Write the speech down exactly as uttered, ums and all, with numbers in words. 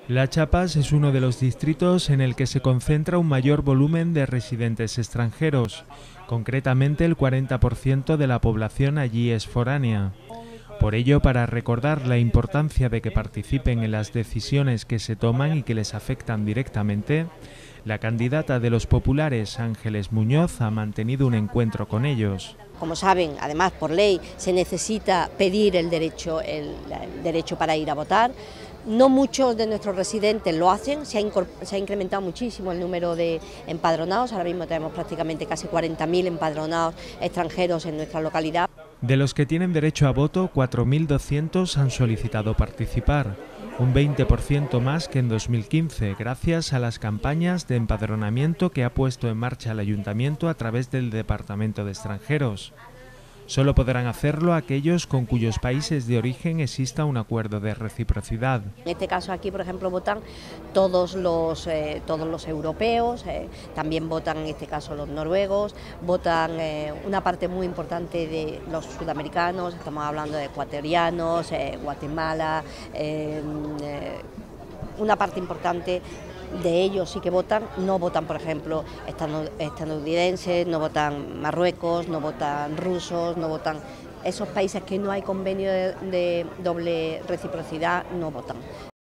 La Chapas es uno de los distritos en el que se concentra un mayor volumen de residentes extranjeros. Concretamente, el cuarenta por ciento de la población allí es foránea. Por ello, para recordar la importancia de que participen en las decisiones que se toman y que les afectan directamente, la candidata de los populares, Ángeles Muñoz, ha mantenido un encuentro con ellos. Como saben, además por ley se necesita pedir el derecho, el, el derecho para ir a votar. No muchos de nuestros residentes lo hacen, se ha, se ha incrementado muchísimo el número de empadronados, ahora mismo tenemos prácticamente casi cuarenta mil empadronados extranjeros en nuestra localidad. De los que tienen derecho a voto, cuatro mil doscientos han solicitado participar, un veinte por ciento más que en dos mil quince, gracias a las campañas de empadronamiento que ha puesto en marcha el Ayuntamiento a través del Departamento de Extranjeros. Solo podrán hacerlo aquellos con cuyos países de origen exista un acuerdo de reciprocidad. En este caso aquí, por ejemplo, votan todos los, eh, todos los europeos, eh, también votan en este caso los noruegos, votan eh, una parte muy importante de los sudamericanos, estamos hablando de ecuatorianos, eh, Guatemala, eh, eh, una parte importante de ellos sí que votan, no votan por ejemplo estadounidenses, no votan Marruecos, no votan rusos, no votan esos países que no hay convenio de, de doble reciprocidad, no votan.